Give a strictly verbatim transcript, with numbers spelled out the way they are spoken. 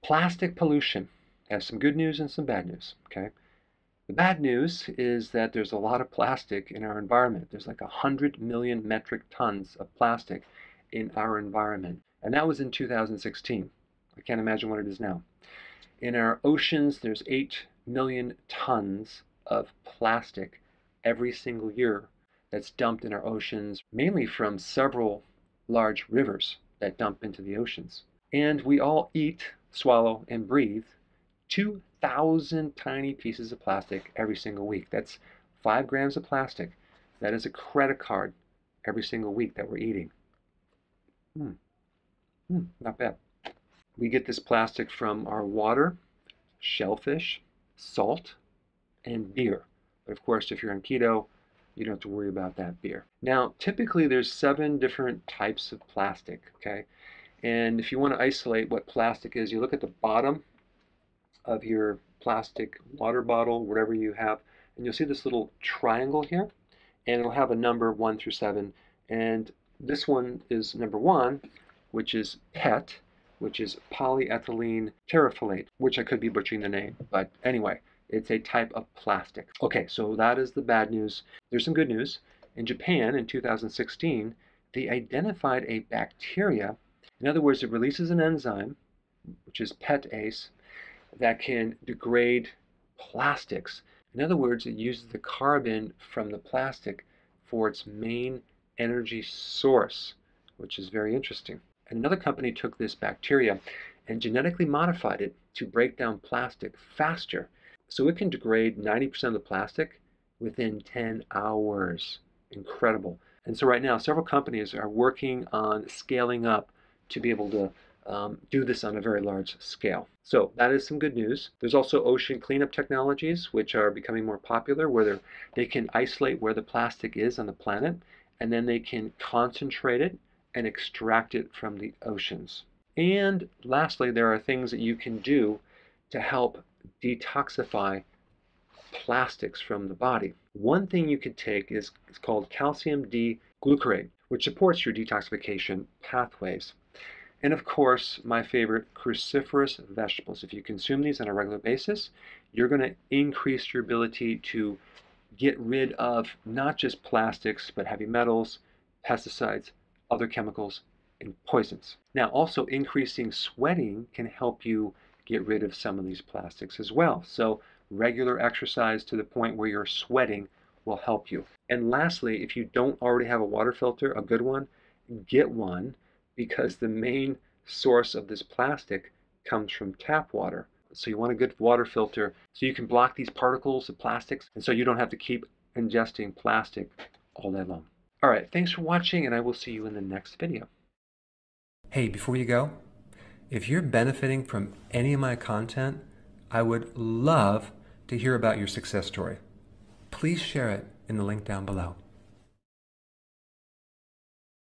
Plastic pollution has some good news and some bad news, okay? The bad news is that there's a lot of plastic in our environment. There's like one hundred million metric tons of plastic in our environment. And that was in two thousand sixteen. I can't imagine what it is now. In our oceans, there's eight million tons of plastic every single year that's dumped in our oceans, mainly from several large rivers that dump into the oceans. And we all eat, swallow, and breathe two thousand tiny pieces of plastic every single week. That's five grams of plastic. That is a credit card every single week that we're eating. Hmm. Hmm, not bad. We get this plastic from our water, shellfish, salt, and beer. But of course, if you're on keto, you don't have to worry about that beer. Now, typically there's seven different types of plastic, okay? And if you want to isolate what plastic is, you look at the bottom of your plastic water bottle, whatever you have, and you'll see this little triangle here, and it'll have a number one through seven. And this one is number one, which is P E T, which is polyethylene terephthalate, which I could be butchering the name, but anyway, it's a type of plastic. Okay, so that is the bad news. There's some good news. In Japan in two thousand sixteen, they identified a bacteria. In other words, it releases an enzyme, which is P E T A C E, that can degrade plastics. In other words, it uses the carbon from the plastic for its main energy source, which is very interesting. And another company took this bacteria and genetically modified it to break down plastic faster. So it can degrade ninety percent of the plastic within ten hours. Incredible. And so right now, several companies are working on scaling up to be able to um, do this on a very large scale. So that is some good news. There's also ocean cleanup technologies, which are becoming more popular, where they can isolate where the plastic is on the planet, and then they can concentrate it and extract it from the oceans. And lastly, there are things that you can do to help detoxify plastics from the body. One thing you could take is it's called calcium D-glucarate, which supports your detoxification pathways. And of course, my favorite, cruciferous vegetables. If you consume these on a regular basis, you're going to increase your ability to get rid of not just plastics, but heavy metals, pesticides, other chemicals, and poisons. Now, also increasing sweating can help you get rid of some of these plastics as well. So regular exercise to the point where you're sweating will help you. And lastly, if you don't already have a water filter, a good one, get one, because the main source of this plastic comes from tap water. So you want a good water filter so you can block these particles of plastics, and so you don't have to keep ingesting plastic all day long. All right, thanks for watching, and I will see you in the next video. Hey, before you go, if you're benefiting from any of my content, I would love to hear about your success story. Please share it in the link down below.